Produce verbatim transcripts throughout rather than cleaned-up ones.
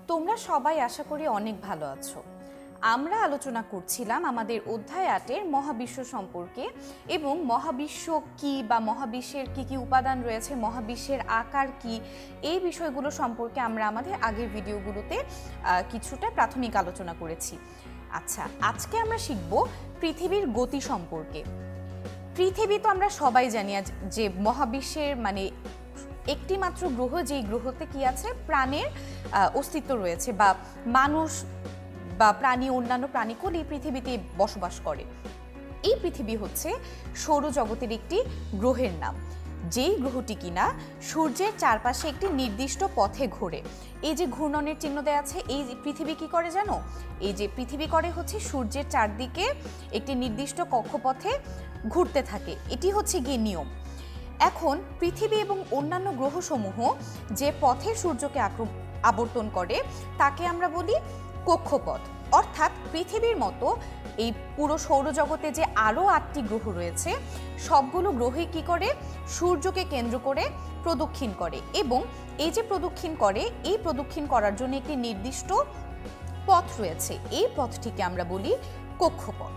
তোমরা সবাই আশা করি অনেক ভালো আছো। আমরা আলোচনা করছিলাম আমাদের অধ্যায় আটের মহাবিশ্ব সম্পর্কে এবং মহাবিশ্ব কি বা মহাবিশ্বের কি কি উপাদান রয়েছে, মহাবিশ্বের আকার কি, এই বিষয়গুলো সম্পর্কে আমরা আমাদের আগের ভিডিওগুলোতে কিছুটা প্রাথমিক আলোচনা করেছি। আচ্ছা, আজকে আমরা শিখব পৃথিবীর গতি সম্পর্কে। পৃথিবী তো আমরা সবাই জানি যে মহাবিশ্বের মানে একটি মাত্র গ্রহ, যেই গ্রহতে কি আছে, প্রাণের অস্তিত্ব রয়েছে বা মানুষ বা প্রাণী, অন্যান্য প্রাণীকুল এই পৃথিবীতে বসবাস করে। এই পৃথিবী হচ্ছে সৌরজগতের একটি গ্রহের নাম, যেই গ্রহটি কিনা সূর্যের চারপাশে একটি নির্দিষ্ট পথে ঘোরে। এই যে ঘূর্ণনের চিহ্ন দেওয়া আছে, এই পৃথিবী কি করে জানো? এই যে পৃথিবী করে হচ্ছে সূর্যের চারদিকে একটি নির্দিষ্ট কক্ষপথে ঘুরতে থাকে, এটি হচ্ছে গিয়ে নিয়ম। এখন পৃথিবী এবং অন্যান্য গ্রহসমূহ যে পথে সূর্যকে আবর্তন করে তাকে আমরা বলি কক্ষপথ। অর্থাৎ পৃথিবীর মতো এই পুরো সৌরজগতে যে আরও আটটি গ্রহ রয়েছে, সবগুলো গ্রহই কি করে, সূর্যকে কেন্দ্র করে প্রদক্ষিণ করে এবং এই যে প্রদক্ষিণ করে, এই প্রদক্ষিণ করার জন্য একটি নির্দিষ্ট পথ রয়েছে, এই পথটিকে আমরা বলি কক্ষপথ।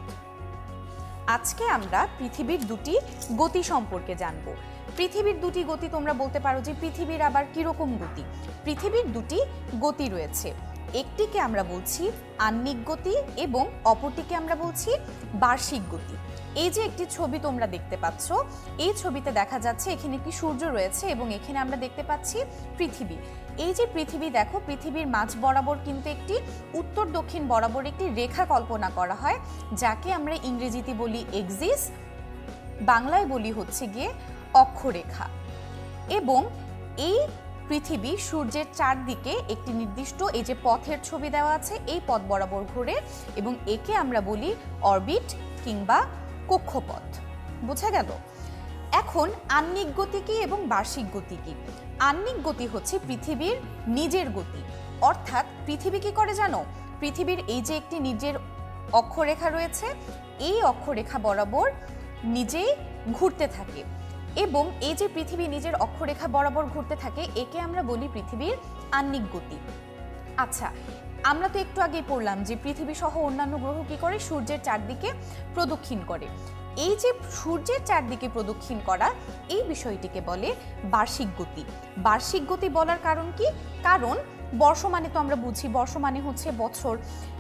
আজকে আমরা পৃথিবীর দুটি গতি সম্পর্কে জানব। পৃথিবীর দুটি গতি, তোমরা বলতে পারো যে পৃথিবীর আবার কিরকম গতি? পৃথিবীর দুটি গতি রয়েছে, একটিকে আমরা বলছি আহ্নিক গতি এবং অপরটিকে আমরা বলছি বার্ষিক গতি। এই যে একটি ছবি তোমরা দেখতে পাচ্ছ, এই ছবিতে দেখা যাচ্ছে এখানে একটি সূর্য রয়েছে এবং এখানে আমরা দেখতে পাচ্ছি পৃথিবী। এই যে পৃথিবী, দেখো পৃথিবীর মাঝ বরাবর কিন্তু একটি উত্তর দক্ষিণ বরাবর একটি রেখা কল্পনা করা হয়, যাকে আমরা ইংরেজিতে বলি এক্সিস, বাংলায় বলি হচ্ছে গিয়ে অক্ষরেখা। এবং এই পৃথিবী সূর্যের চারদিকে একটি নির্দিষ্ট এই যে পথের ছবি দেওয়া আছে, এই পথ বরাবর ঘোরে এবং একে আমরা বলি অরবিট কিংবা কক্ষপথ। বোঝা গেল? এখন আহ্নিক গতি কি এবং বার্ষিক গতি কি? আহ্নিক গতি হচ্ছে পৃথিবীর নিজের গতি। অর্থাৎ পৃথিবী কি করে জানো? পৃথিবীর এই যে একটি নিজের অক্ষরেখা রয়েছে, এই অক্ষরেখা বরাবর নিজেই ঘুরতে থাকে এবং এই যে পৃথিবী নিজের অক্ষরেখা বরাবর ঘুরতে থাকে, একে আমরা বলি পৃথিবীর আহ্নিক গতি। আচ্ছা, আমরা তো একটু আগেই পড়লাম যে পৃথিবী সহ অন্যান্য গ্রহ কি করে, সূর্যের চারদিকে প্রদক্ষিণ করে। এই যে সূর্যের চারদিকে প্রদক্ষিণ করা, এই বিষয়টিকে বলে বার্ষিক গতি। বার্ষিক গতি বলার কারণ কি? কারণ বর্ষ মানে তো আমরা বুঝি, বর্ষ মানে হচ্ছে বছর।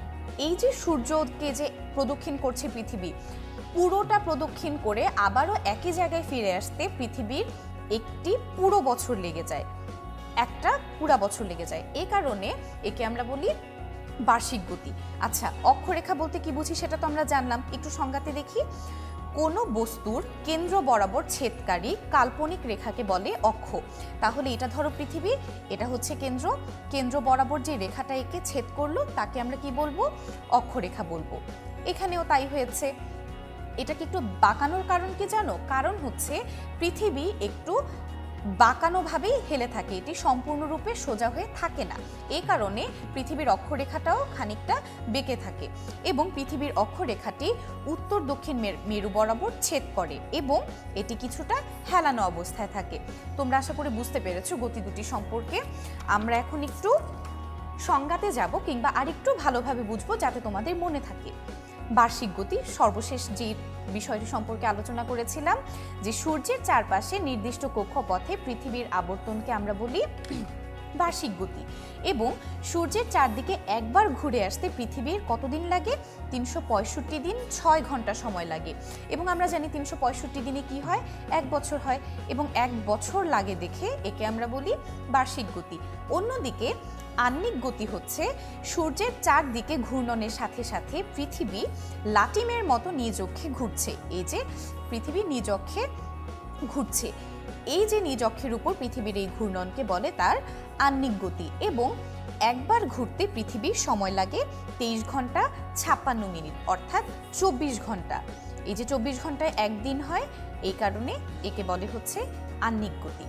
এই যে সূর্যকে যে প্রদক্ষিণ করছে পৃথিবী, পুরোটা প্রদক্ষিণ করে আবারও একই জায়গায় ফিরে আসতে পৃথিবীর একটি পুরো বছর লেগে যায়, একটা পুরা বছর লেগে যায়। এই কারণে একে আমরা বলি বার্ষিক গতি। আচ্ছা, অক্ষরেখা বলতে কি বুঝি সেটা তো আমরা জানলাম, একটু সংজ্ঞাতে দেখি। কোনো বস্তুর কেন্দ্র বরাবর ছেদকারী কাল্পনিক রেখাকে বলে অক্ষ। তাহলে এটা ধরো পৃথিবী, এটা হচ্ছে কেন্দ্র, কেন্দ্র বরাবর যে রেখাটা একে ছেদ করলো তাকে আমরা কি বলবো? অক্ষরেখা বলবো। এখানেও তাই হয়েছে। এটাকে একটু বাঁকানোর কারণ কি জানো? কারণ হচ্ছে পৃথিবী একটু বাঁকানোভাবেই হেলে থাকে, এটি সম্পূর্ণরূপে সোজা হয়ে থাকে না। এই কারণে পৃথিবীর অক্ষরেখাটাও খানিকটা বেঁকে থাকে এবং পৃথিবীর অক্ষরেখাটি উত্তর দক্ষিণ মেরু বরাবর ছেদ করে এবং এটি কিছুটা হেলানো অবস্থায় থাকে। তোমরা আশা করি বুঝতে পেরেছো গতি দুটি সম্পর্কে। আমরা এখন একটু সংজ্ঞাতে যাব কিংবা আরেকটু ভালোভাবে বুঝবো যাতে তোমাদের মনে থাকে। বার্ষিক গতি, সর্বশেষ যে বিষয়টি সম্পর্কে আলোচনা করেছিলাম, যে সূর্যের চারপাশে নির্দিষ্ট কক্ষপথে পৃথিবীর আবর্তনকে আমরা বলি বার্ষিক গতি এবং সূর্যের চারদিকে একবার ঘুরে আসতে পৃথিবীর কতদিন লাগে? তিনশো পঁয়ষট্টি দিন ছয় ঘন্টা সময় লাগে। এবং আমরা জানি তিনশো পঁয়ষট্টি দিনে কি হয়? এক বছর হয় এবং এক বছর লাগে দেখে একে আমরা বলি বার্ষিক গতি। অন্যদিকে আহ্নিক গতি হচ্ছে সূর্যের চারদিকে ঘূর্ণনের সাথে সাথে পৃথিবী লাটিমের মতো নিজ অক্ষে ঘুরছে। এই যে পৃথিবী নিজ অক্ষে ঘুরছে, এই যে নিজ অক্ষের উপর পৃথিবীর এই ঘূর্ণনকে বলে তার আহ্নিক গতি এবং একবার ঘুরতে পৃথিবীর সময় লাগে তেইশ ঘন্টা ছাপ্পান্ন মিনিট, অর্থাৎ চব্বিশ ঘন্টা। এই যে চব্বিশ ঘন্টায় একদিন হয়, এই কারণে একে বলে হচ্ছে আহ্নিক গতি।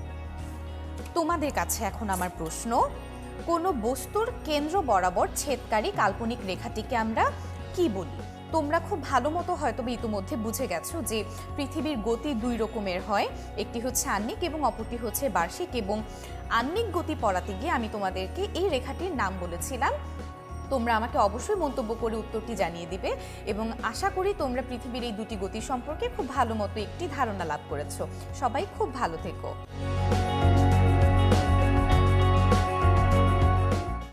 তোমাদের কাছে এখন আমার প্রশ্ন, কোনো বস্তুর কেন্দ্র বরাবর ছেদকারী কাল্পনিক রেখাটিকে আমরা কি বলি? তোমরা খুব ভালো মতো হয়তো ইতিমধ্যে বুঝে গেছো যে পৃথিবীর গতি দুই রকমের হয়, একটি হচ্ছে আহ্নিক এবং অপরটি হচ্ছে বার্ষিক। এবং আহ্নিক গতি পড়াতে গিয়ে আমি তোমাদেরকে এই রেখাটির নাম বলেছিলাম। তোমরা আমাকে অবশ্যই মন্তব্য করে উত্তরটি জানিয়ে দিবে এবং আশা করি তোমরা পৃথিবীর এই দুটি গতি সম্পর্কে খুব ভালো মতো একটি ধারণা লাভ করেছো। সবাই খুব ভালো থেকো।